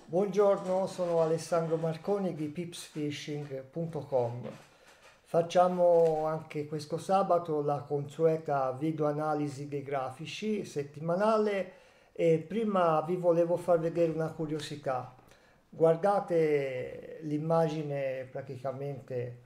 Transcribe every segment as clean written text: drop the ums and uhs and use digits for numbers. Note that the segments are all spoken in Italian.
Buongiorno, sono Alessandro Marconi di pipsfishing.com. Facciamo anche questo sabato la consueta video analisi dei grafici settimanale e prima vi volevo far vedere una curiosità. Guardate l'immagine praticamente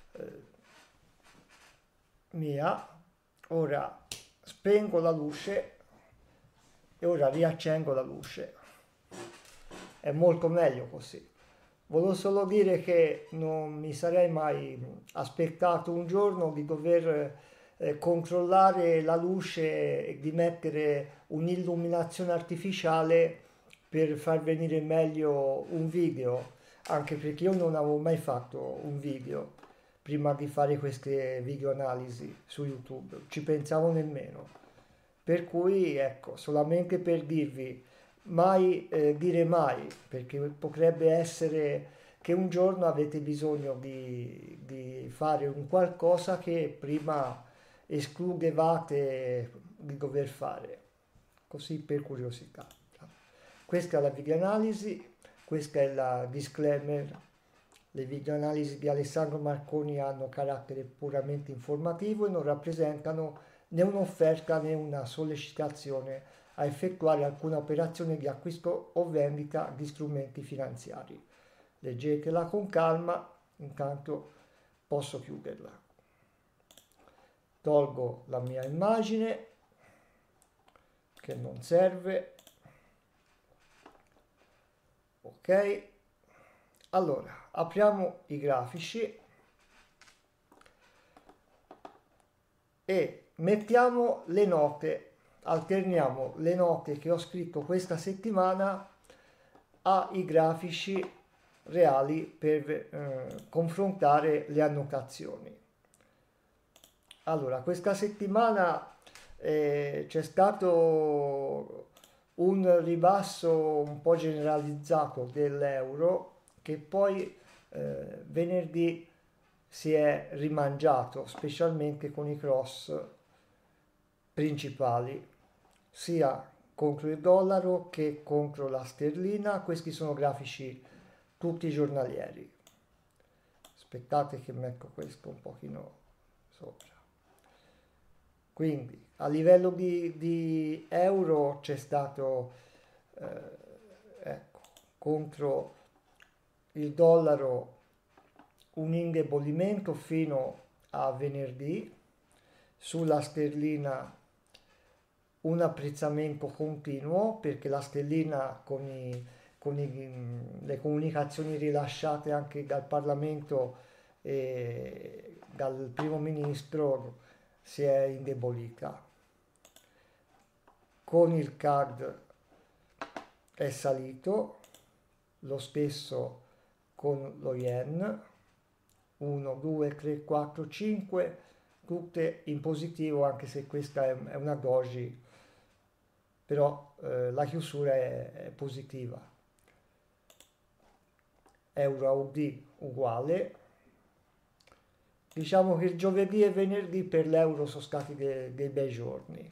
mia, ora spengo la luce e ora riaccendo la luce. È molto meglio così. Volevo solo dire che non mi sarei mai aspettato un giorno di dover controllare la luce e di mettere un'illuminazione artificiale per far venire meglio un video, anche perché io non avevo mai fatto un video prima di fare queste video analisi su YouTube, ci pensavo nemmeno. Per cui ecco, solamente per dirvi mai dire mai, perché potrebbe essere che un giorno avete bisogno di fare un qualcosa che prima escludevate di dover fare, così per curiosità. Questa è la videoanalisi, questa è la disclaimer. Le videoanalisi di Alessandro Marconi hanno carattere puramente informativo e non rappresentano né un'offerta né una sollecitazione a effettuare alcuna operazione di acquisto o vendita di strumenti finanziari. Leggetela con calma, intanto posso chiuderla. Tolgo la mia immagine che non serve. Ok, allora apriamo i grafici e mettiamo le note, alterniamo le note che ho scritto questa settimana ai grafici reali per confrontare le annotazioni. Allora, questa settimana c'è stato un ribasso un po' generalizzato dell'euro che poi venerdì si è rimangiato, specialmente con i cross principali, sia contro il dollaro che contro la sterlina. Questi sono grafici tutti giornalieri. Aspettate che metto questo un pochino sopra. Quindi a livello di euro c'è stato ecco, contro il dollaro un indebolimento fino a venerdì, sulla sterlina un apprezzamento continuo perché la sterlina le comunicazioni rilasciate anche dal Parlamento e dal primo ministro si è indebolita. Con il CAD è salito, lo stesso con lo yen, 1, 2, 3, 4, 5, tutte in positivo anche se questa è una doji, però la chiusura è positiva. Euro AUD uguale. Diciamo che il giovedì e venerdì per l'euro sono stati dei bei giorni.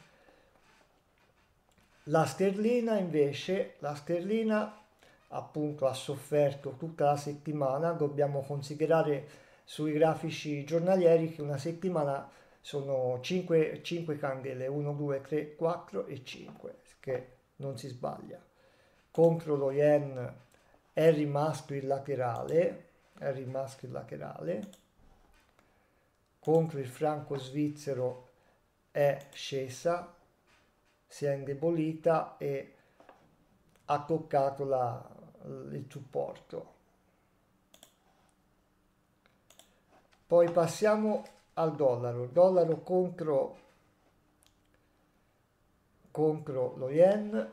La sterlina invece, la sterlina appunto ha sofferto tutta la settimana. Dobbiamo considerare sui grafici giornalieri che una settimana sono 5 candele, 1, 2, 3, 4 e 5, che non si sbaglia. Contro lo yen è rimasto il laterale, è rimasto il laterale. Contro il franco svizzero è scesa, si è indebolita e ha toccato il supporto. Poi passiamo al dollaro. Il dollaro contro lo yen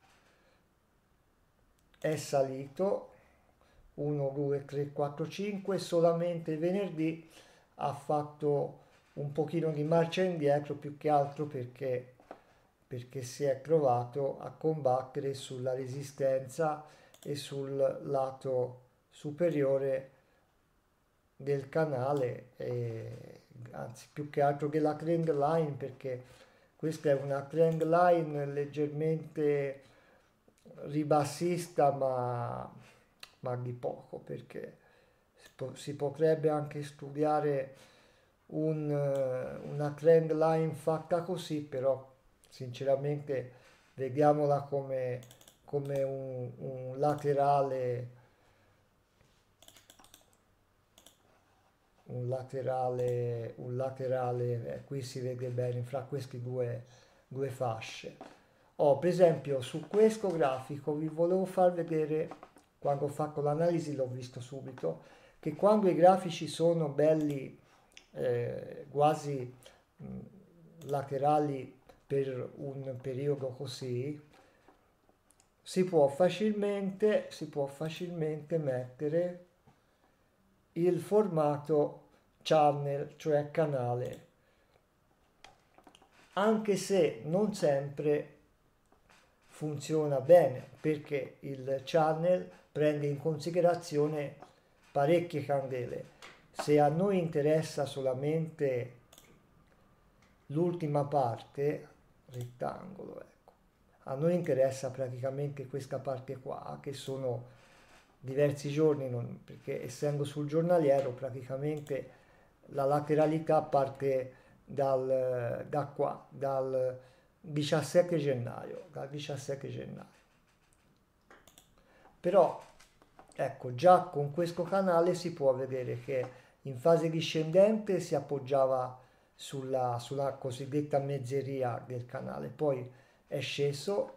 è salito 1, 2, 3, 4, 5, solamente venerdì ha fatto un pochino di marcia indietro più che altro perché si è trovato a combattere sulla resistenza e sul lato superiore del canale, anzi più che altro della trend line, perché questa è una trend line leggermente ribassista, ma di poco, perché si potrebbe anche studiare una trend line fatta così, però sinceramente vediamola come un laterale, qui si vede bene fra queste due fasce. Per esempio, su questo grafico vi volevo far vedere, quando ho fatto l'analisi l'ho visto subito, che quando i grafici sono belli, quasi laterali per un periodo così, si può facilmente mettere il formato channel, cioè canale, anche se non sempre funziona bene, perché il channel prende in considerazione parecchie candele. Se a noi interessa solamente l'ultima parte, rettangolo, ecco, a noi interessa praticamente questa parte qua, che sono diversi giorni, perché essendo sul giornaliero praticamente la lateralità parte da qua, dal 17 gennaio, Però, ecco, già con questo canale si può vedere che in fase discendente si appoggiava sulla cosiddetta mezzeria del canale, poi è sceso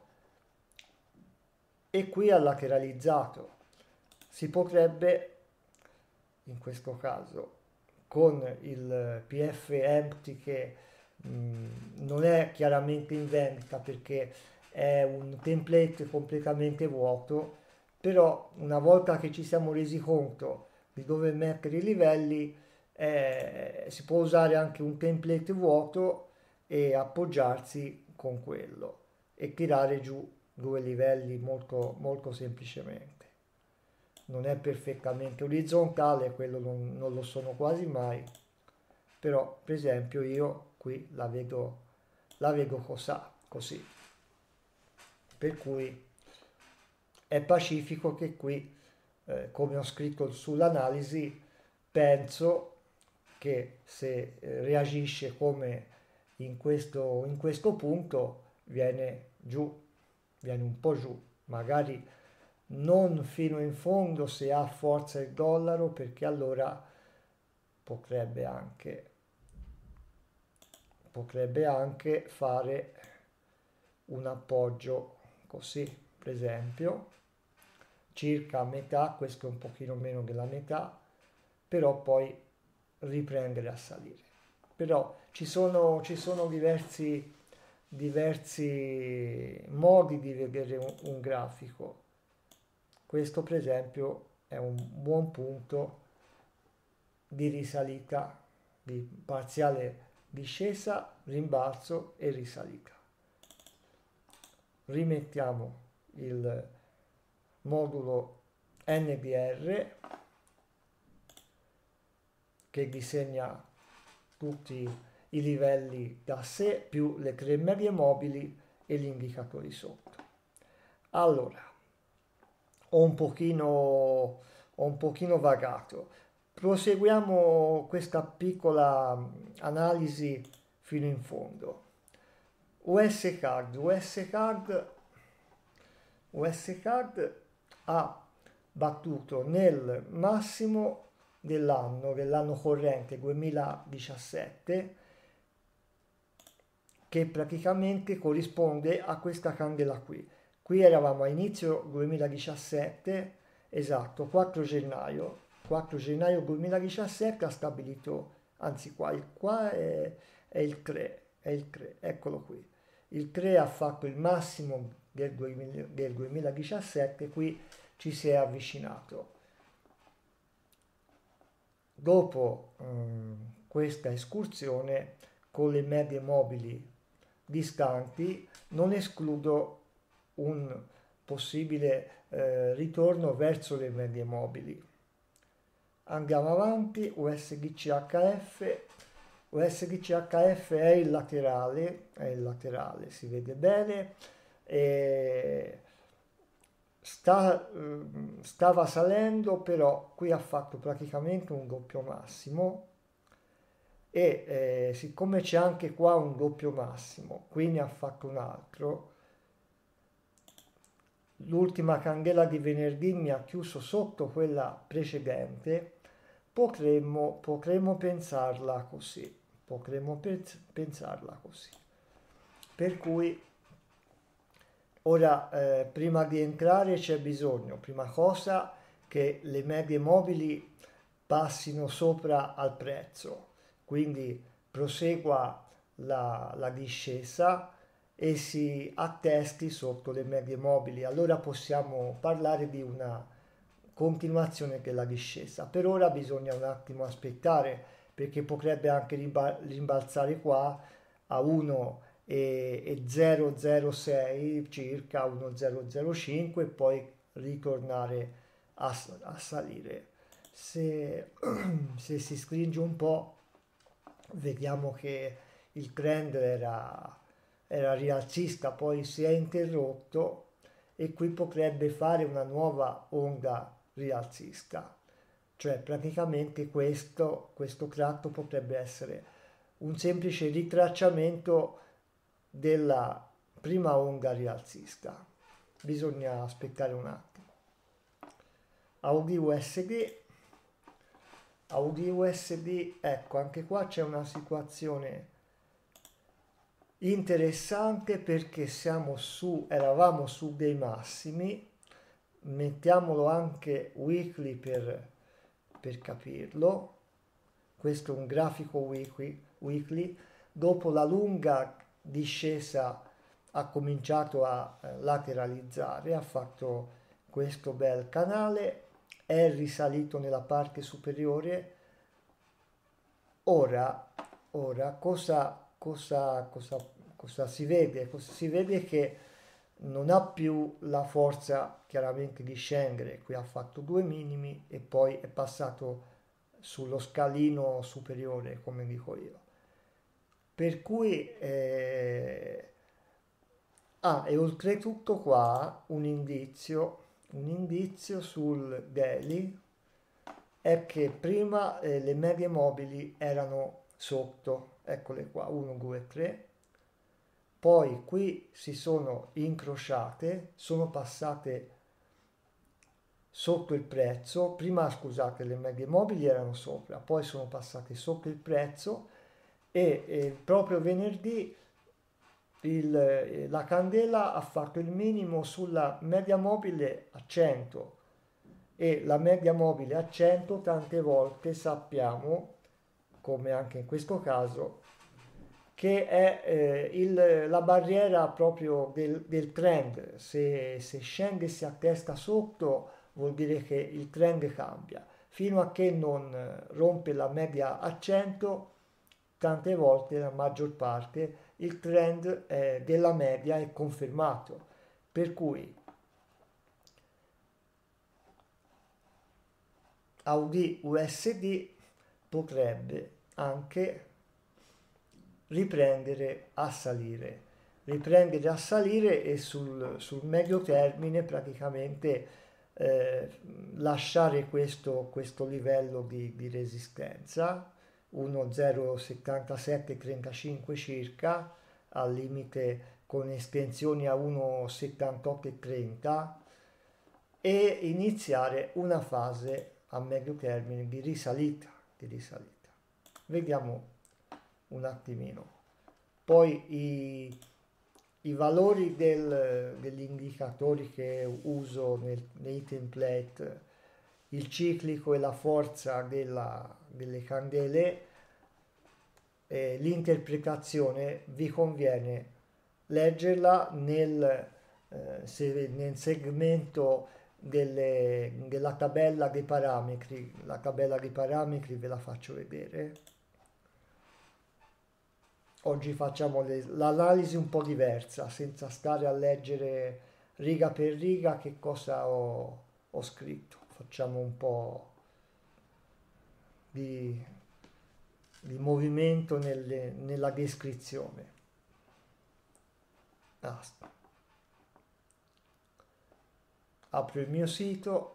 e qui ha lateralizzato. Si potrebbe, in questo caso, con il PF Empty, che non è chiaramente in vendita perché è un template completamente vuoto, però una volta che ci siamo resi conto di dove mettere i livelli, si può usare anche un template vuoto e appoggiarsi con quello e tirare giù due livelli molto, molto semplicemente. Non è perfettamente orizzontale, quello non lo sono quasi mai, però per esempio io qui la vedo così, per cui è pacifico che qui, come ho scritto sull'analisi, penso che se reagisce come in questo punto viene un po' giù, magari non fino in fondo se ha forza il dollaro, perché allora potrebbe anche, potrebbe anche fare un appoggio così, per esempio, circa a metà, questo è un pochino meno della metà, però poi riprendere a salire. Però ci sono diversi modi di vedere un grafico. Questo per esempio è un buon punto di risalita, di parziale discesa, rimbalzo e risalita. Rimettiamo il modulo NDR che disegna tutti i livelli da sé più le tre medie mobili e gli indicatori sotto. Allora, ho un pochino vagato. Proseguiamo questa piccola analisi fino in fondo. US Card ha battuto nel massimo dell'anno corrente 2017, che praticamente corrisponde a questa candela qui. Qui eravamo a inizio 2017, esatto, 4 gennaio 2017 ha stabilito, anzi qua è il CRE, eccolo qui. Il CRE ha fatto il massimo del 2017, qui ci si è avvicinato. Dopo questa escursione con le medie mobili distanti, non escludo un possibile ritorno verso le medie mobili. Andiamo avanti, USDCHF è il laterale, si vede bene, e stava salendo, però qui ha fatto praticamente un doppio massimo e siccome c'è anche qua un doppio massimo, qui ne ha fatto un altro. L'ultima candela di venerdì mi ha chiuso sotto quella precedente, potremmo pensarla così, pensarla così. Per cui ora, prima di entrare c'è bisogno, prima cosa, che le medie mobili passino sopra al prezzo, quindi prosegua la discesa e si attesti sotto le medie mobili. Allora possiamo parlare di una continuazione della discesa. Per ora bisogna un attimo aspettare perché potrebbe anche rimbalzare qua a 1,006 circa, 1,005 e poi ritornare a salire. Se, se si stringe un po', vediamo che il trend era rialzista, poi si è interrotto e qui potrebbe fare una nuova onda rialzista. Cioè praticamente questo tratto potrebbe essere un semplice ritracciamento della prima onda rialzista. Bisogna aspettare un attimo. Audi USD, Audi USD, ecco, anche qua c'è una situazione interessante perché eravamo su dei massimi, mettiamolo anche weekly per capirlo. Questo è un grafico weekly. Dopo la lunga discesa ha cominciato a lateralizzare, ha fatto questo bel canale, è risalito nella parte superiore. Ora cosa si vede? Si vede che non ha più la forza chiaramente di scendere, qui ha fatto due minimi e poi è passato sullo scalino superiore, come dico io. Per cui, e oltretutto qua un indizio sul daily è che prima le medie mobili erano sotto, eccole qua, 1, 2, 3, poi qui si sono incrociate, sono passate sotto il prezzo, prima scusate le medie mobili erano sopra, poi sono passate sotto il prezzo e proprio venerdì la candela ha fatto il minimo sulla media mobile a 100 e la media mobile a 100 tante volte sappiamo, come anche in questo caso, che è la barriera proprio del trend. Se scende e si attesta sotto vuol dire che il trend cambia. Fino a che non rompe la media a 100, tante volte, la maggior parte, il trend della media è confermato. Per cui Audi USD potrebbe anche riprendere a salire e sul medio termine praticamente lasciare questo livello di resistenza 1,07735 circa al limite con estensioni a 1,7830 e iniziare una fase a medio termine di risalita. Vediamo un attimino. Poi i valori degli indicatori che uso nei template, il ciclico e la forza delle candele, l'interpretazione vi conviene leggerla nel segmento della tabella dei parametri. La tabella dei parametri ve la faccio vedere. Oggi facciamo l'analisi un po' diversa, senza stare a leggere riga per riga che cosa ho scritto. Facciamo un po' di, di movimento nella descrizione. Basta. apro il mio sito,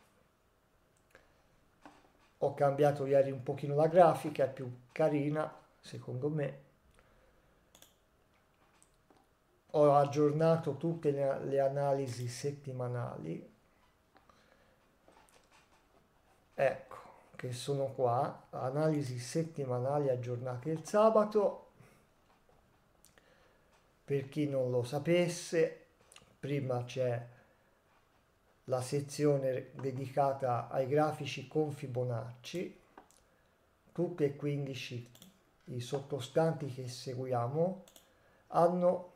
ho cambiato ieri un pochino la grafica, è più carina secondo me, ho aggiornato tutte le analisi settimanali, ecco che sono qua, analisi settimanali aggiornate il sabato. Per chi non lo sapesse, prima c'è la sezione dedicata ai grafici con Fibonacci, tutti e 15 i sottostanti che seguiamo hanno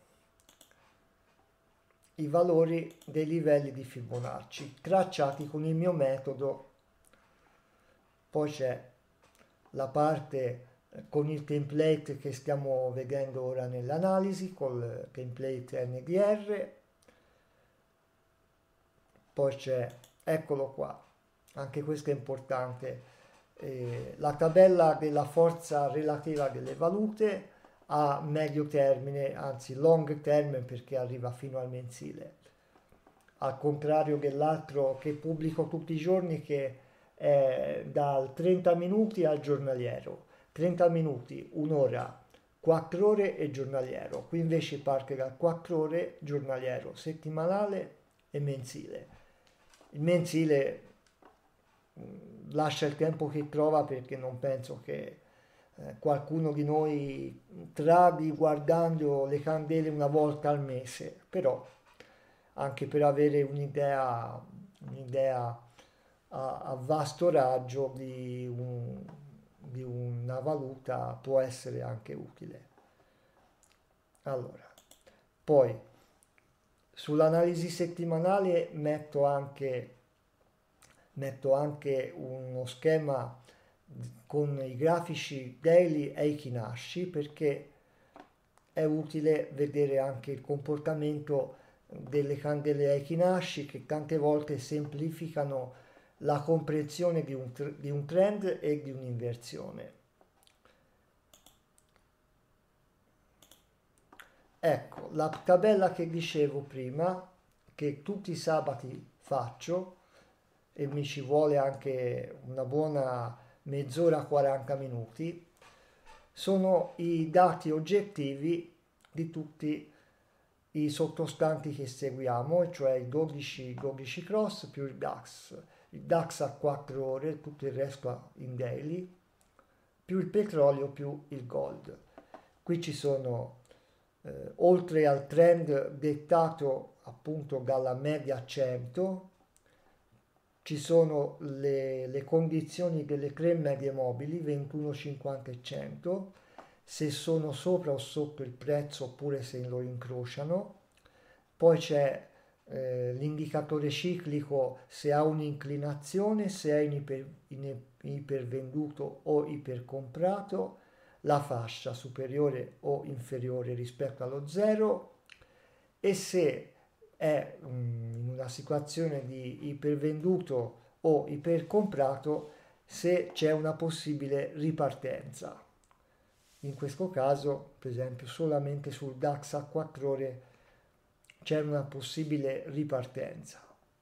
i valori dei livelli di Fibonacci tracciati con il mio metodo. Poi c'è la parte con il template che stiamo vedendo ora nell'analisi, col template NDR. Poi c'è, eccolo qua, anche questo è importante, la tabella della forza relativa delle valute a medio termine, anzi long term, perché arriva fino al mensile, al contrario dell'altro che pubblico tutti i giorni, che è dal 30 minuti al giornaliero, 30 minuti, un'ora, 4 ore e giornaliero. Qui invece parte da 4 ore giornaliero, settimanale e mensile. Il mensile lascia il tempo che trova, perché non penso che qualcuno di noi traghi guardando le candele una volta al mese, però anche per avere un'idea a vasto raggio di una valuta può essere anche utile. Allora, poi sull'analisi settimanale metto anche uno schema con i grafici daily e i Fibonacci, perché è utile vedere anche il comportamento delle candele ai Fibonacci, che tante volte semplificano la comprensione di un trend e di un'inversione. Ecco, la tabella che dicevo prima, che tutti i sabati faccio, e mi ci vuole anche una buona mezz'ora, 40 minuti, sono i dati oggettivi di tutti i sottostanti che seguiamo, cioè i 12 cross più il DAX a 4 ore, tutto il resto in daily, più il petrolio più il gold. Qui ci sono, oltre al trend dettato appunto dalla media 100, ci sono le condizioni delle tre medie mobili 21, 50 e 100, se sono sopra o sotto il prezzo oppure se lo incrociano. Poi c'è l'indicatore ciclico, se ha un'inclinazione, se è in ipervenduto o ipercomprato, la fascia superiore o inferiore rispetto allo zero, e se è in una situazione di ipervenduto o ipercomprato, se c'è una possibile ripartenza. In questo caso, per esempio, solamente sul DAX a 4 ore c'è una possibile ripartenza.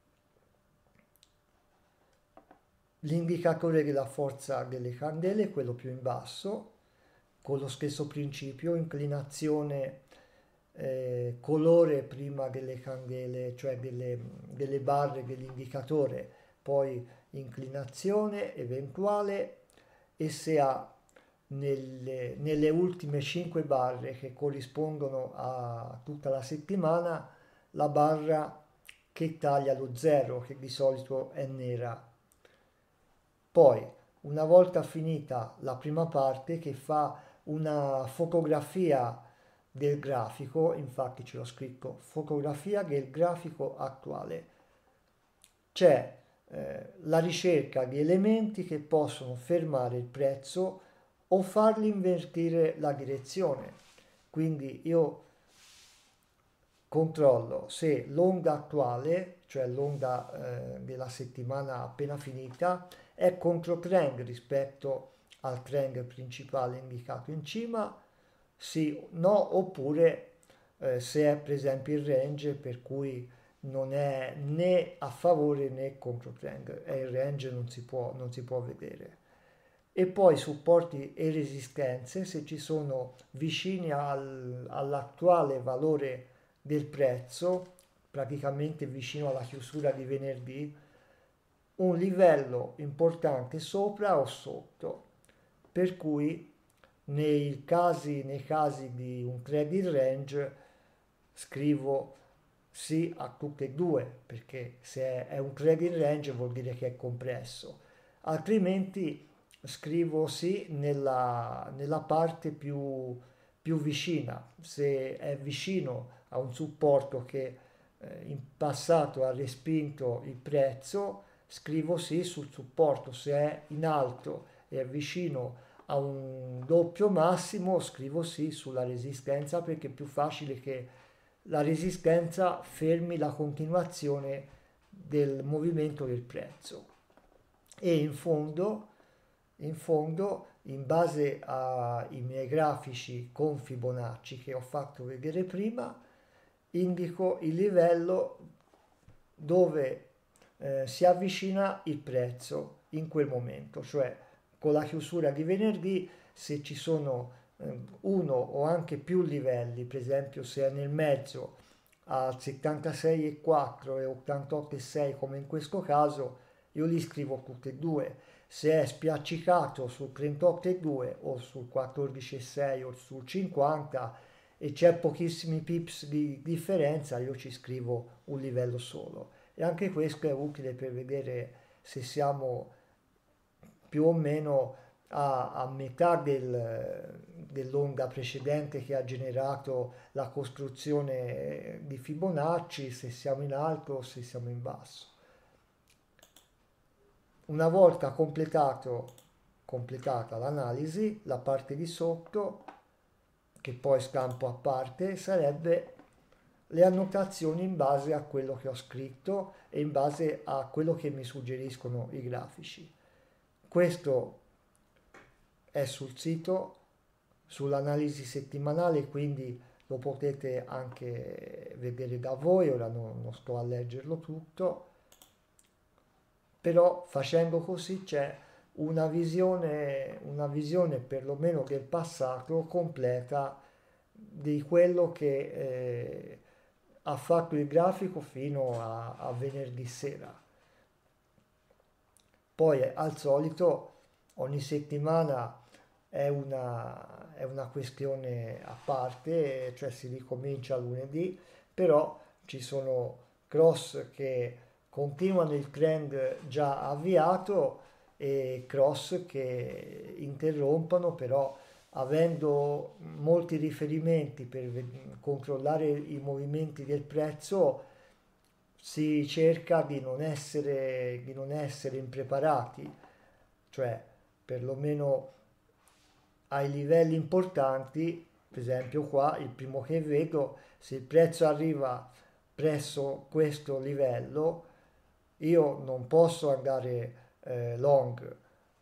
L'indicatore della forza delle candele, quello più in basso, con lo stesso principio, inclinazione, colore prima delle candele, cioè delle barre dell'indicatore, poi inclinazione eventuale, e se ha nelle ultime 5 barre che corrispondono a tutta la settimana la barra che taglia lo zero, che di solito è nera. Poi, una volta finita la prima parte, che fa una fotografia del grafico, infatti ce l'ho scritto, fotografia del grafico attuale, c'è la ricerca di elementi che possono fermare il prezzo o fargli invertire la direzione. Quindi io controllo se l'onda attuale, cioè l'onda della settimana appena finita, è controtrend rispetto al trend principale indicato in cima, sì, no, oppure se è per esempio il range, per cui non è né a favore né contro trend, e il range non si può vedere. E poi supporti e resistenze, se ci sono vicini all'attuale valore del prezzo, praticamente vicino alla chiusura di venerdì, un livello importante sopra o sotto, per cui nei casi di un trading range scrivo sì a tutte e due, perché se è un trading range vuol dire che è compresso, altrimenti scrivo sì nella parte più vicina, se è vicino a un supporto che in passato ha respinto il prezzo, scrivo sì sul supporto, se è in alto e è vicino a un doppio massimo, scrivo sì sulla resistenza perché è più facile che la resistenza fermi la continuazione del movimento del prezzo. E in fondo, in base ai miei grafici con Fibonacci che ho fatto vedere prima, indico il livello dove si avvicina il prezzo in quel momento, cioè con la chiusura di venerdì, se ci sono uno o anche più livelli, per esempio se è nel mezzo a 76,4 e 88,6 come in questo caso, io li scrivo tutti e due. Se è spiaccicato sul 38,2 o sul 14,6 o sul 50 e c'è pochissimi pips di differenza, io ci scrivo un livello solo. E anche questo è utile per vedere se siamo più o meno a metà dell'onda precedente che ha generato la costruzione di Fibonacci, se siamo in alto o se siamo in basso. Una volta completata l'analisi, la parte di sotto, che poi stampo a parte, sarebbe le annotazioni in base a quello che ho scritto e in base a quello che mi suggeriscono i grafici. Questo è sul sito, sull'analisi settimanale, quindi lo potete anche vedere da voi, ora non sto a leggerlo tutto, però facendo così c'è una visione perlomeno del passato completa di quello che ha fatto il grafico fino a venerdì sera. Poi al solito ogni settimana è una questione a parte, cioè si ricomincia lunedì, però ci sono cross che continuano il trend già avviato e cross che interrompono, però avendo molti riferimenti per controllare i movimenti del prezzo si cerca di non essere impreparati, cioè perlomeno ai livelli importanti, per esempio qua il primo che vedo, se il prezzo arriva presso questo livello, io non posso andare long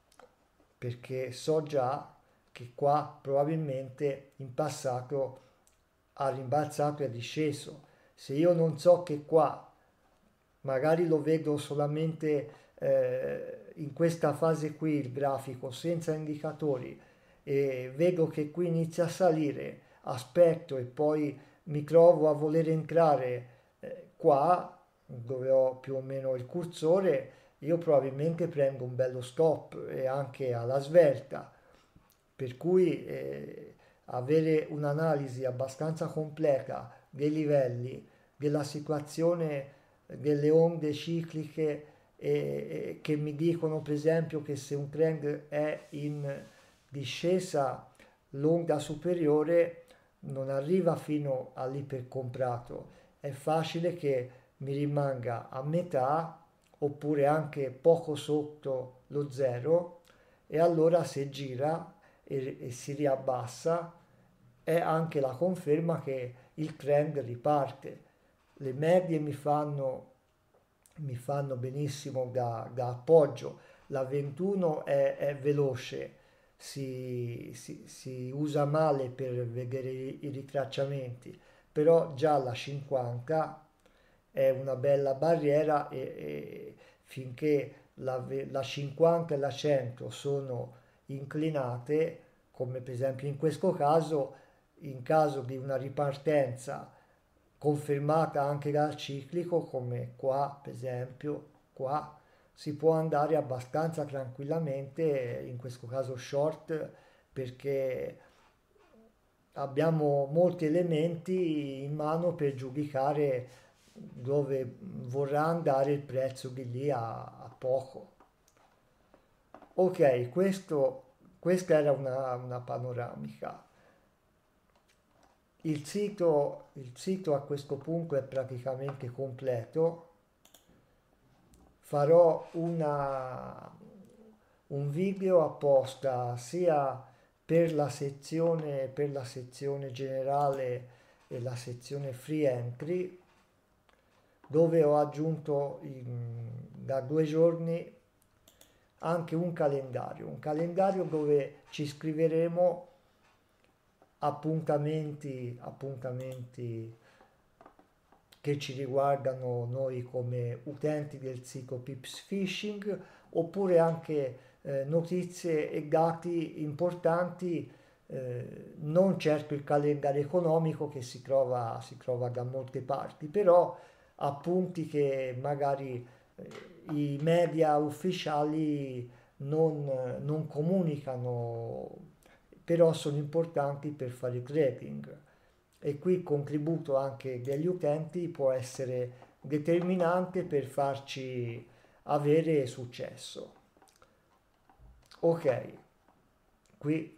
perché so già che qua probabilmente in passato ha rimbalzato e è disceso. Se io non so che qua magari lo vedo solamente in questa fase qui il grafico senza indicatori e vedo che qui inizia a salire, aspetto e poi mi trovo a voler entrare qua dove ho più o meno il cursore, io probabilmente prendo un bello stop e anche alla svelta, per cui avere un'analisi abbastanza completa dei livelli, della situazione delle onde cicliche che mi dicono per esempio che se un trend è in discesa l'onda superiore non arriva fino all'ipercomprato, è facile che mi rimanga a metà oppure anche poco sotto lo zero e allora se gira e si riabbassa è anche la conferma che il trend riparte. Le medie mi fanno benissimo da appoggio, la 21 è veloce, si usa male per vedere i ritracciamenti, però già la 50 è una bella barriera e finché la 50 e la 100 sono inclinate, come per esempio in questo caso, in caso di una ripartenza confermata anche dal ciclico, come qua per esempio, qua si può andare abbastanza tranquillamente, in questo caso short, perché abbiamo molti elementi in mano per giudicare dove vorrà andare il prezzo di lì a poco. Ok, questa era una panoramica. Il sito a questo punto è praticamente completo. Farò un video apposta sia per la sezione generale e la sezione free entry, dove ho aggiunto da 2 giorni anche un calendario dove ci scriveremo appuntamenti che ci riguardano noi come utenti del sito Pips Phishing, oppure anche notizie e dati importanti, non certo il calendario economico che si trova da molte parti, però appunti che magari i media ufficiali non comunicano, però sono importanti per fare trading. E qui il contributo anche degli utenti può essere determinante per farci avere successo. Ok, qui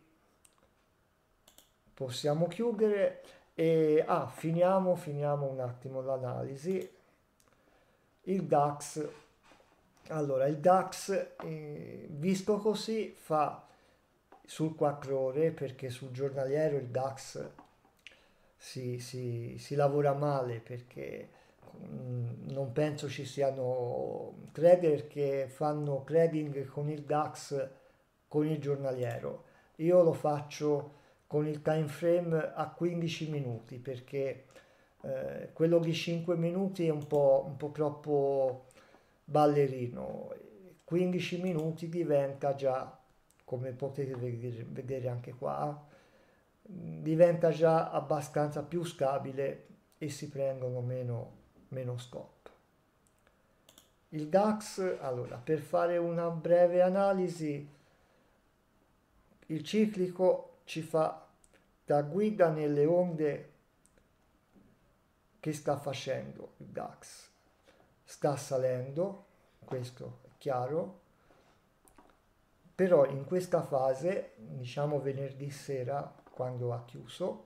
possiamo chiudere e finiamo un attimo l'analisi. Il DAX, allora il DAX visto così fa sul 4 ore, perché sul giornaliero il DAX si lavora male, perché non penso ci siano trader che fanno trading con il DAX con il giornaliero. Io lo faccio con il time frame a 15 minuti, perché quello di 5 minuti è un po' troppo ballerino. 15 minuti diventa già, come potete vedere anche qua, diventa già abbastanza più stabile e si prendono meno stop. Il DAX, allora, per fare una breve analisi, il ciclico ci fa da guida nelle onde che sta facendo il DAX. Sta salendo, questo è chiaro, però in questa fase, diciamo venerdì sera, quando ha chiuso,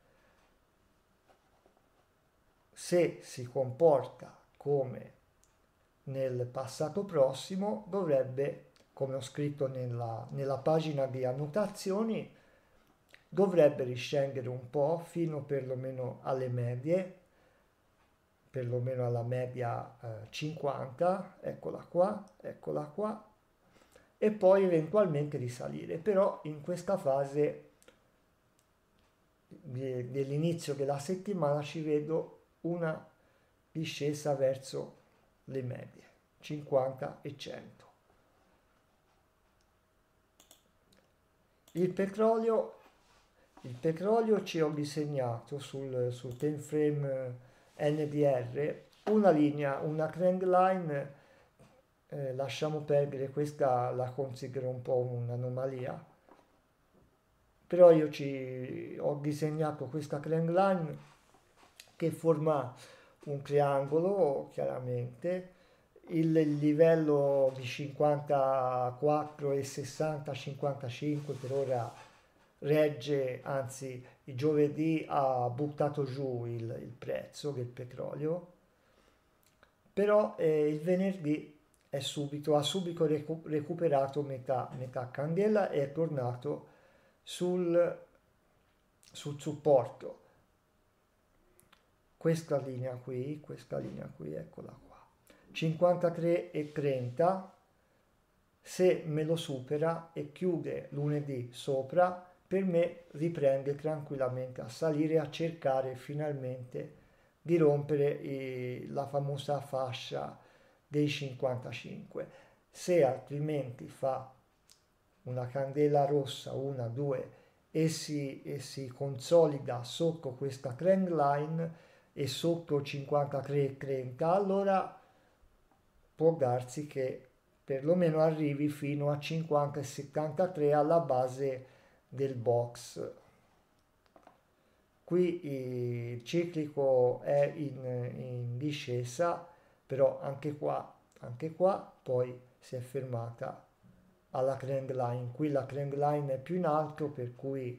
se si comporta come nel passato prossimo, dovrebbe, come ho scritto nella pagina di annotazioni, dovrebbe riscendere un po' fino perlomeno alle medie, perlomeno alla media 50, eccola qua, e poi eventualmente risalire. Però in questa fase dell'inizio della settimana ci vedo una discesa verso le medie 50 e 100. Il petrolio ci ho disegnato sul time frame NDR una linea, una trend line, lasciamo perdere, questa la considero un po' un'anomalia, però io ho disegnato questa trend line che forma un triangolo, chiaramente. Il livello di 54,60-55 per ora regge, anzi il giovedì ha buttato giù il prezzo del petrolio, però il venerdì ha subito recuperato metà candela e è tornato sul supporto. Questa linea qui, eccola qua, 53,30, se me lo supera e chiude lunedì sopra, per me riprende tranquillamente a salire, a cercare finalmente di rompere la famosa fascia dei 55. Se altrimenti fa una candela rossa, una, due, e si consolida sotto questa trend line e sotto 53,30, allora può darsi che perlomeno arrivi fino a 50,73 alla base del box. Qui il ciclico è in discesa, però anche qua poi si è fermata alla trend line. Qui la trend line è più in alto, per cui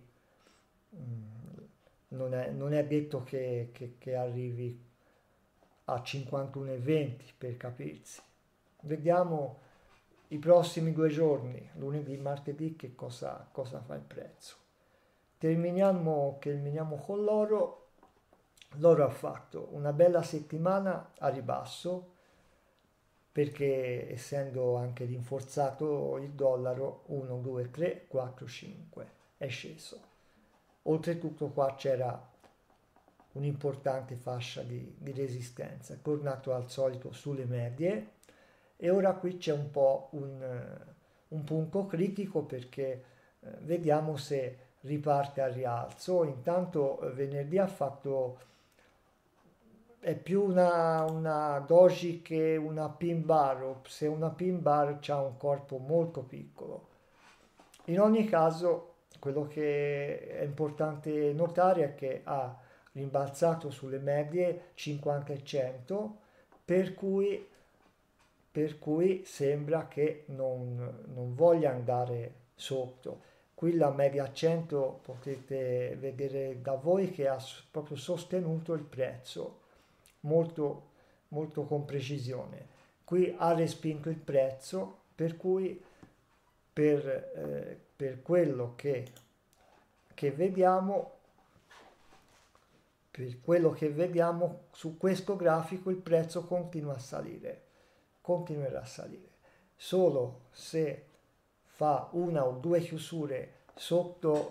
non è detto che arrivi a 51,20, per capirsi. Vediamo i prossimi 2 giorni, lunedì e martedì, che cosa fa il prezzo. Terminiamo con l'oro. L'oro ha fatto una bella settimana a ribasso, perché essendo anche rinforzato il dollaro, 1, 2, 3, 4, 5 è sceso. Oltretutto qua c'era un'importante fascia di resistenza, è tornato al solito sulle medie, e ora qui c'è un po' un punto critico, perché vediamo se riparte al rialzo. Intanto venerdì ha fatto, è più una doji che una pin bar, se una pin bar ha un corpo molto piccolo. In ogni caso, quello che è importante notare è che ha rimbalzato sulle medie 50 e 100, per cui sembra che non voglia andare sotto. Qui la media 100 potete vedere da voi che ha proprio sostenuto il prezzo molto, molto con precisione. Qui ha respinto il prezzo, per cui per quello che vediamo, su questo grafico il prezzo continua a salire, continuerà a salire. Solo se fa una o due chiusure sotto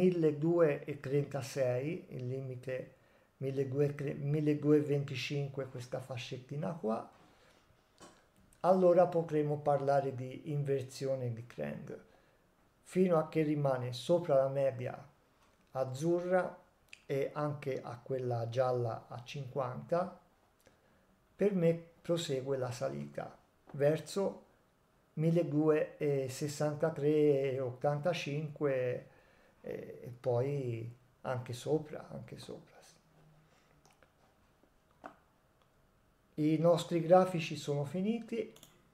1236, il limite 1225, questa fascettina qua, allora potremo parlare di inversione di trend. Fino a che rimane sopra la media azzurra e anche a quella gialla a 50, per me prosegue la salita verso 1263,85 e poi anche sopra. I nostri grafici sono finiti,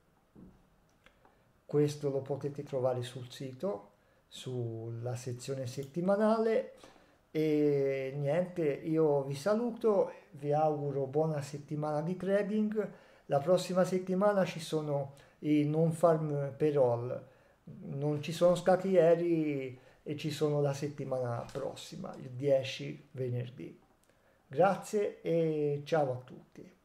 questo lo potete trovare sul sito, sulla sezione settimanale, e niente, io vi saluto, vi auguro buona settimana di trading. La prossima settimana ci sono i non farm payroll, non ci sono stati ieri e ci sono la settimana prossima, il 10 venerdì. Grazie e ciao a tutti.